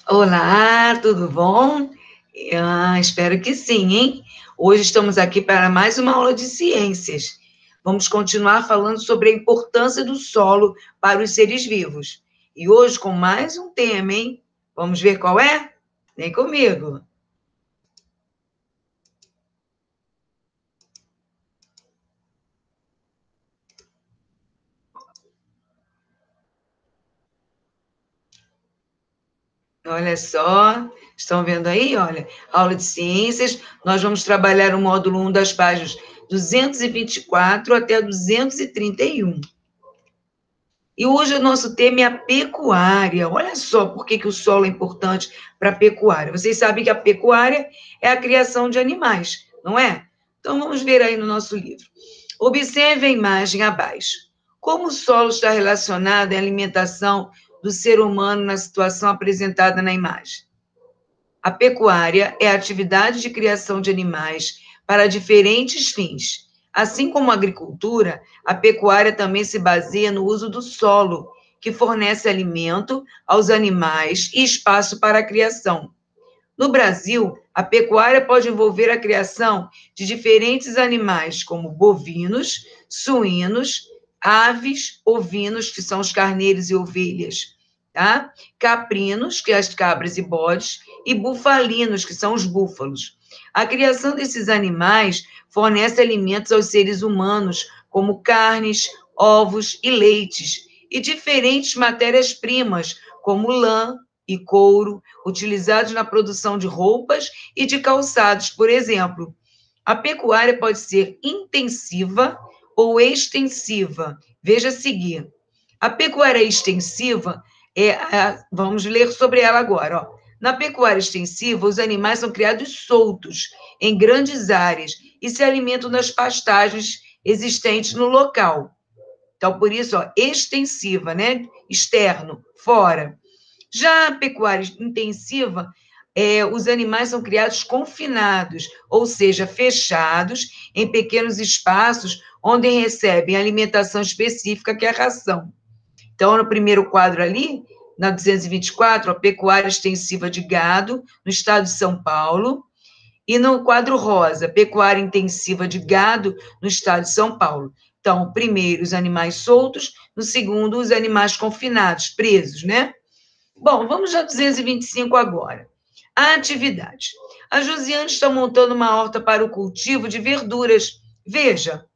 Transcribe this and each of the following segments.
Olá, tudo bom? Espero que sim, hein? Hoje estamos aqui para mais uma aula de ciências. Vamos continuar falando sobre a importância do solo para os seres vivos. E hoje com mais um tema, hein? Vamos ver qual é? Vem comigo. Olha só, estão vendo aí? Olha, aula de ciências, nós vamos trabalhar o módulo 1 das páginas 224 até 231. E hoje o nosso tema é a pecuária. Olha só por que o solo é importante para a pecuária. Vocês sabem que a pecuária é a criação de animais, não é? Então vamos ver aí no nosso livro. Observe a imagem abaixo. Como o solo está relacionado à alimentação do ser humano na situação apresentada na imagem? A pecuária é a atividade de criação de animais para diferentes fins. Assim como a agricultura, a pecuária também se baseia no uso do solo, que fornece alimento aos animais e espaço para a criação. No Brasil, a pecuária pode envolver a criação de diferentes animais, como bovinos, suínos, aves, ovinos, que são os carneiros e ovelhas, tá? Caprinos, que é as cabras e bodes, e bufalinos, que são os búfalos. A criação desses animais fornece alimentos aos seres humanos, como carnes, ovos e leites, e diferentes matérias-primas, como lã e couro, utilizados na produção de roupas e de calçados, por exemplo. A pecuária pode ser intensiva ou extensiva. Veja a seguir. A pecuária extensiva vamos ler sobre ela agora. Ó. Na pecuária extensiva, os animais são criados soltos, em grandes áreas, e se alimentam das pastagens existentes no local. Então, por isso, ó, extensiva, né? Externo, fora. Já a pecuária intensiva, os animais são criados confinados, ou seja, fechados em pequenos espaços onde recebem alimentação específica, que é a ração. Então, no primeiro quadro ali, na 224, a pecuária extensiva de gado, no estado de São Paulo, e no quadro rosa, pecuária intensiva de gado, no estado de São Paulo. Então, primeiro, os animais soltos, no segundo, os animais confinados, presos, né? Bom, vamos a 225 agora. A atividade. A Josiane está montando uma horta para o cultivo de verduras. Veja.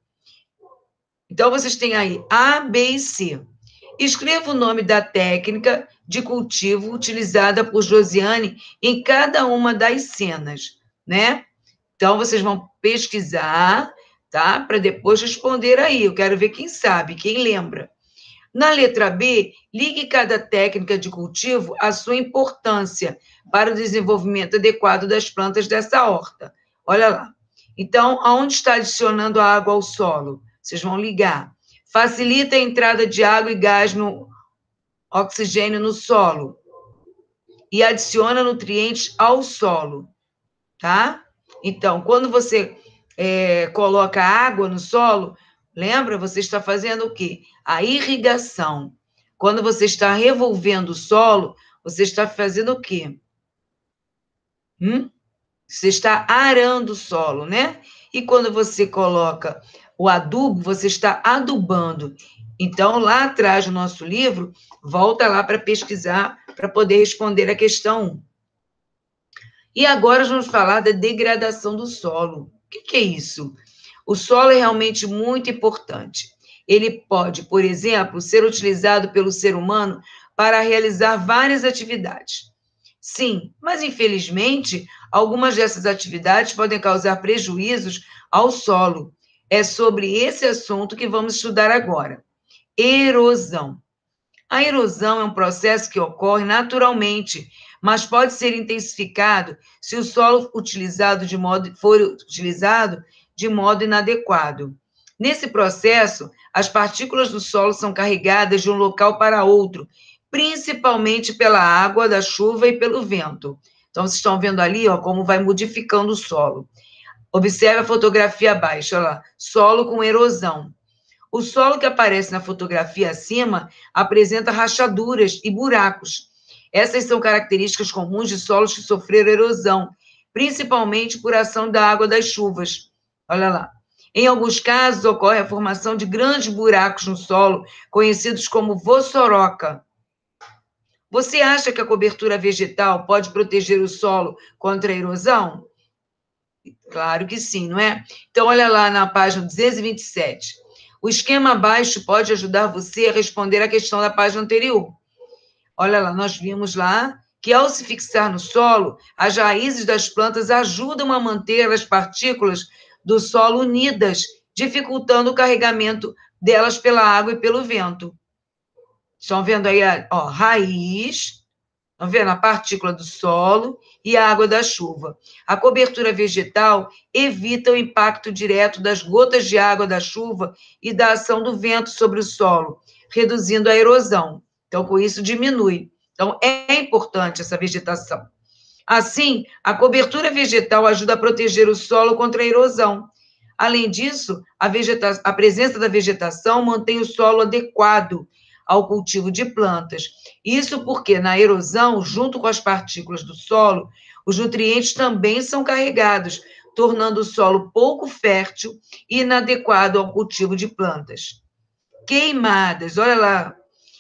Então, vocês têm aí A, B e C. Escreva o nome da técnica de cultivo utilizada por Josiane em cada uma das cenas, né? Então, vocês vão pesquisar, tá? Para depois responder aí. Eu quero ver quem sabe, quem lembra. Na letra B, ligue cada técnica de cultivo à sua importância para o desenvolvimento adequado das plantas dessa horta. Olha lá. Então, aonde está adicionando a água ao solo? Vocês vão ligar. Facilita a entrada de água e gás no oxigênio no solo e adiciona nutrientes ao solo, tá? Então, quando você coloca água no solo, lembra? Você está fazendo o quê? A irrigação. Quando você está revolvendo o solo, você está fazendo o quê? Você está arando o solo, né? E quando você coloca o adubo, você está adubando. Então, lá atrás no nosso livro, volta lá para pesquisar, para poder responder a questão 1. E agora vamos falar da degradação do solo. O que é isso? O solo é realmente muito importante. Ele pode, por exemplo, ser utilizado pelo ser humano para realizar várias atividades. Sim, mas infelizmente, algumas dessas atividades podem causar prejuízos ao solo. É sobre esse assunto que vamos estudar agora. Erosão. A erosão é um processo que ocorre naturalmente, mas pode ser intensificado se o solo for utilizado de modo inadequado. Nesse processo, as partículas do solo são carregadas de um local para outro, principalmente pela água da chuva e pelo vento. Então, vocês estão vendo ali, ó, como vai modificando o solo. Observe a fotografia abaixo, olha lá, solo com erosão. O solo que aparece na fotografia acima apresenta rachaduras e buracos. Essas são características comuns de solos que sofreram erosão, principalmente por ação da água das chuvas. Olha lá. Em alguns casos, ocorre a formação de grandes buracos no solo, conhecidos como vossoroca. Você acha que a cobertura vegetal pode proteger o solo contra a erosão? Claro que sim, não é? Então, olha lá na página 227. O esquema abaixo pode ajudar você a responder à questão da página anterior. Olha lá, nós vimos lá que ao se fixar no solo, as raízes das plantas ajudam a manter as partículas do solo unidas, dificultando o carregamento delas pela água e pelo vento. Estão vendo aí, ó, raiz, estão vendo a partícula do solo e a água da chuva. A cobertura vegetal evita o impacto direto das gotas de água da chuva e da ação do vento sobre o solo, reduzindo a erosão. Então, com isso, diminui. Então, é importante essa vegetação. Assim, a vegetal ajuda a proteger o solo contra a erosão. Além disso, a presença da vegetação mantém o solo adequado ao cultivo de plantas. Isso porque, na erosão, junto com as partículas do solo, os nutrientes também são carregados, tornando o solo pouco fértil e inadequado ao cultivo de plantas. Queimadas, olha lá.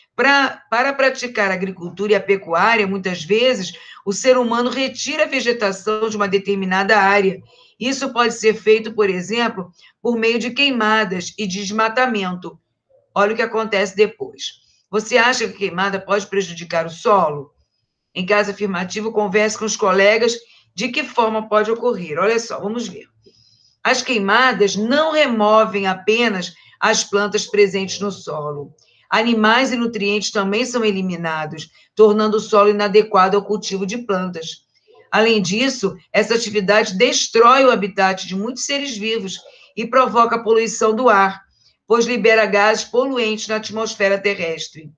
Para praticar a agricultura e a pecuária, muitas vezes, o ser humano retira a vegetação de uma determinada área. Isso pode ser feito, por exemplo, por meio de queimadas e desmatamento. Olha o que acontece depois. Você acha que a queimada pode prejudicar o solo? Em caso afirmativo, converse com os colegas de que forma pode ocorrer. Olha só, vamos ver. As queimadas não removem apenas as plantas presentes no solo. Animais e nutrientes também são eliminados, tornando o solo inadequado ao cultivo de plantas. Além disso, essa atividade destrói o habitat de muitos seres vivos e provoca a poluição do ar, pois libera gases poluentes na atmosfera terrestre.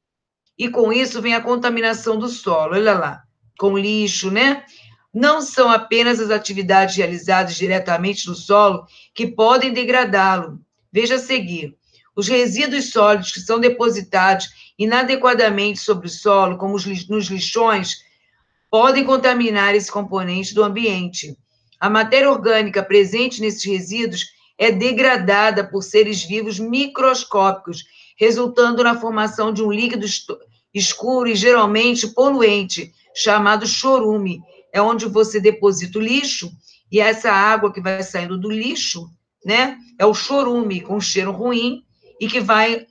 E com isso vem a contaminação do solo, olha lá, com lixo, né? Não são apenas as atividades realizadas diretamente no solo que podem degradá-lo. Veja a seguir. Os resíduos sólidos que são depositados inadequadamente sobre o solo, como nos lixões, podem contaminar esse componente do ambiente. A matéria orgânica presente nesses resíduos é degradada por seres vivos microscópicos, resultando na formação de um líquido escuro e geralmente poluente, chamado chorume. É onde você deposita o lixo, e essa água que vai saindo do lixo, né, é o chorume, com cheiro ruim, e que vai,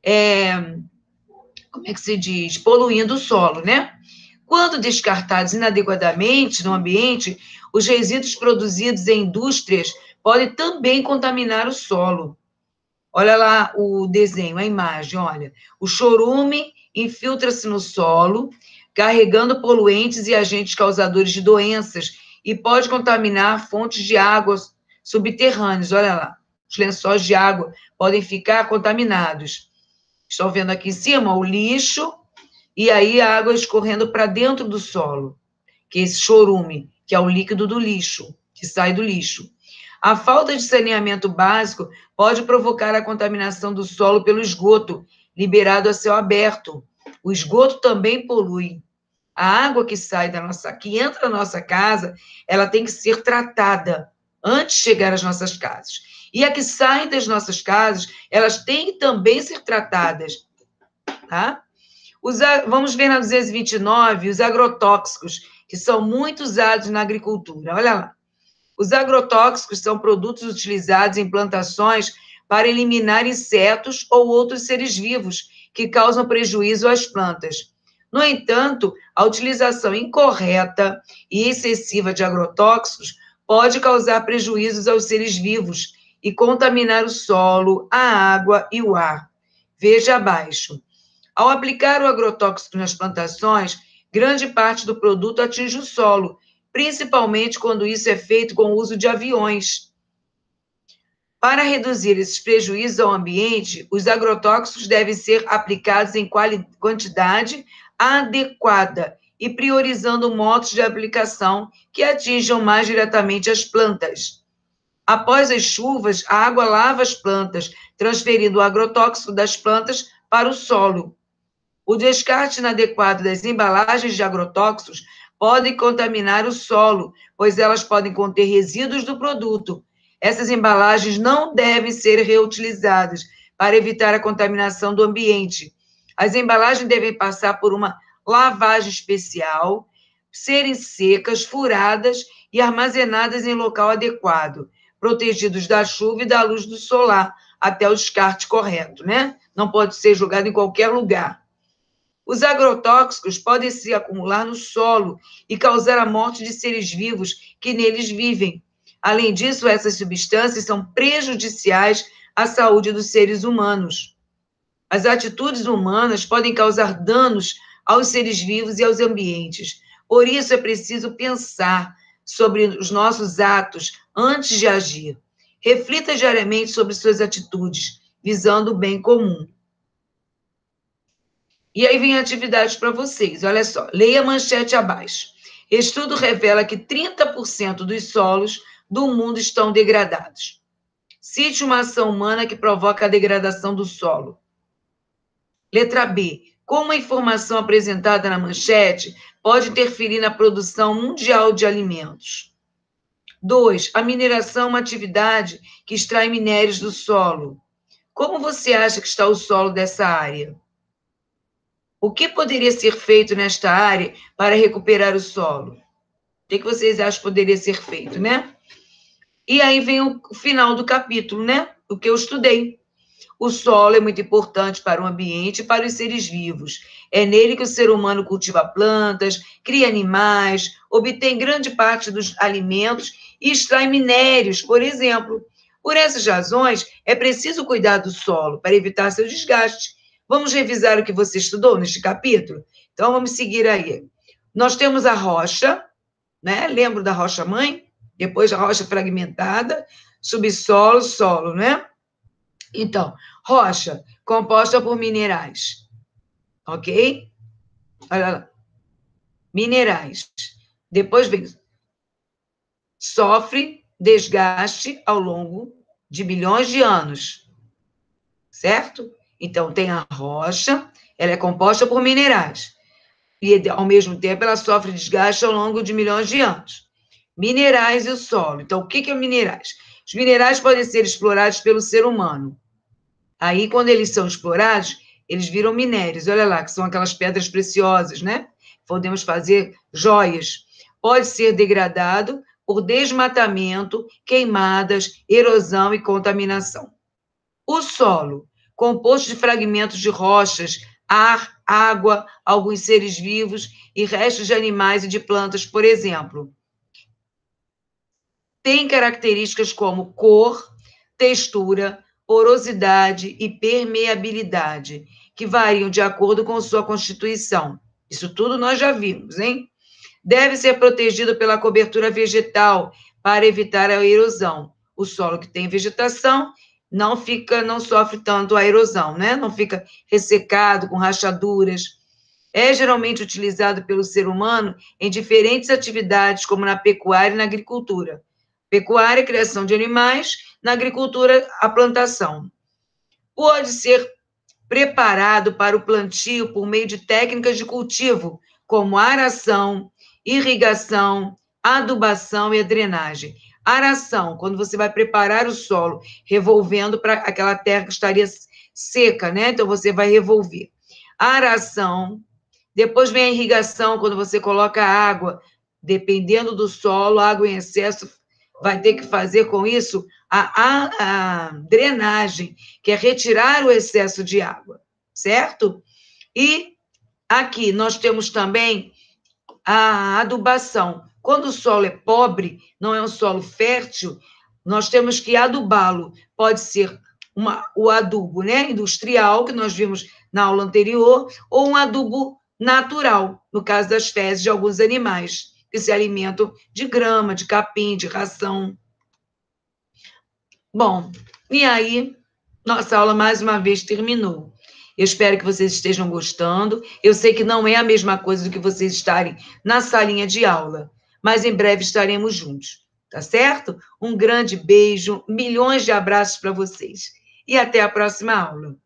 como é que se diz, poluindo o solo, né? Quando descartados inadequadamente no ambiente, os resíduos produzidos em indústrias podem também contaminar o solo. Olha lá o desenho, a imagem, olha. O chorume infiltra-se no solo, carregando poluentes e agentes causadores de doenças e pode contaminar fontes de água subterrâneas. Olha lá, os lençóis de água podem ficar contaminados. Estão vendo aqui em cima o lixo e aí a água escorrendo para dentro do solo, que é esse chorume, que é o líquido do lixo, que sai do lixo. A falta de saneamento básico pode provocar a contaminação do solo pelo esgoto, liberado a céu aberto. O esgoto também polui. A água que sai que entra na nossa casa, ela tem que ser tratada antes de chegar às nossas casas. E a que sai das nossas casas, elas têm que também ser tratadas, tá? Vamos ver na 229 os agrotóxicos, que são muito usados na agricultura. Olha lá. Os agrotóxicos são produtos utilizados em plantações para eliminar insetos ou outros seres vivos que causam prejuízo às plantas. No entanto, a utilização incorreta e excessiva de agrotóxicos pode causar prejuízos aos seres vivos e contaminar o solo, a água e o ar. Veja abaixo. Ao aplicar o agrotóxico nas plantações, grande parte do produto atinge o solo, principalmente quando isso é feito com o uso de aviões. Para reduzir esses prejuízos ao ambiente, os agrotóxicos devem ser aplicados em quantidade adequada e priorizando modos de aplicação que atinjam mais diretamente as plantas. Após as chuvas, a água lava as plantas, transferindo o agrotóxico das plantas para o solo. O descarte inadequado das embalagens de agrotóxicos pode contaminar o solo, pois elas podem conter resíduos do produto. Essas embalagens não devem ser reutilizadas para evitar a contaminação do ambiente. As embalagens devem passar por uma lavagem especial, serem secas, furadas e armazenadas em local adequado, protegidos da chuva e da luz do solar, até o descarte correto, né? Não pode ser jogado em qualquer lugar. Os agrotóxicos podem se acumular no solo e causar a morte de seres vivos que neles vivem. Além disso, essas substâncias são prejudiciais à saúde dos seres humanos. As atitudes humanas podem causar danos aos seres vivos e aos ambientes. Por isso, é preciso pensar sobre os nossos atos antes de agir. Reflita diariamente sobre suas atitudes, visando o bem comum. E aí vem atividades para vocês. Olha só, leia a manchete abaixo. Estudo revela que 30% dos solos do mundo estão degradados. Cite uma ação humana que provoca a degradação do solo. Letra B. Como a informação apresentada na manchete pode interferir na produção mundial de alimentos? 2. A mineração é uma atividade que extrai minérios do solo. Como você acha que está o solo dessa área? O que poderia ser feito nesta área para recuperar o solo? O que vocês acham que poderia ser feito, né? E aí vem o final do capítulo, né? O que eu estudei. O solo é muito importante para o ambiente e para os seres vivos. É nele que o ser humano cultiva plantas, cria animais, obtém grande parte dos alimentos e extrai minérios, por exemplo. Por essas razões, é preciso cuidar do solo para evitar seu desgaste. Vamos revisar o que você estudou neste capítulo? Então, vamos seguir aí. Nós temos a rocha, né? Lembra da rocha-mãe? Depois a rocha fragmentada, subsolo, solo, né? Então, rocha, composta por minerais, ok? Olha lá. Minerais. Depois vem, sofre desgaste ao longo de bilhões de anos, certo? Então, tem a rocha, ela é composta por minerais. E, ao mesmo tempo, ela sofre desgaste ao longo de milhões de anos. Minerais e o solo. Então, o que é minerais? Os minerais podem ser explorados pelo ser humano. Aí, quando eles são explorados, eles viram minérios. Olha lá, que são aquelas pedras preciosas, né? Podemos fazer joias. Pode ser degradado por desmatamento, queimadas, erosão e contaminação. O solo, composto de fragmentos de rochas, ar, água, alguns seres vivos e restos de animais e de plantas, por exemplo. Tem características como cor, textura, porosidade e permeabilidade, que variam de acordo com sua constituição. Isso tudo nós já vimos, hein? Deve ser protegido pela cobertura vegetal para evitar a erosão. O solo que tem vegetação não sofre tanto a erosão, né? Não fica ressecado com rachaduras. É geralmente utilizado pelo ser humano em diferentes atividades, como na pecuária e na agricultura. Pecuária, criação de animais, na agricultura, a plantação. Pode ser preparado para o plantio por meio de técnicas de cultivo, como aração, irrigação, adubação e a drenagem. Aração, quando você vai preparar o solo, revolvendo para aquela terra que estaria seca, né? Então, você vai revolver. Aração, depois vem a irrigação, quando você coloca água, dependendo do solo, água em excesso, vai ter que fazer com isso a drenagem, que é retirar o excesso de água, certo? E aqui nós temos também a adubação. Quando o solo é pobre, não é um solo fértil, nós temos que adubá-lo. Pode ser o adubo, né, industrial, que nós vimos na aula anterior, ou um adubo natural, no caso das fezes de alguns animais, que se alimentam de grama, de capim, de ração. Bom, e aí, nossa aula mais uma vez terminou. Eu espero que vocês estejam gostando. Eu sei que não é a mesma coisa do que vocês estarem na salinha de aula, mas em breve estaremos juntos, tá certo? Um grande beijo, milhões de abraços para vocês. E até a próxima aula.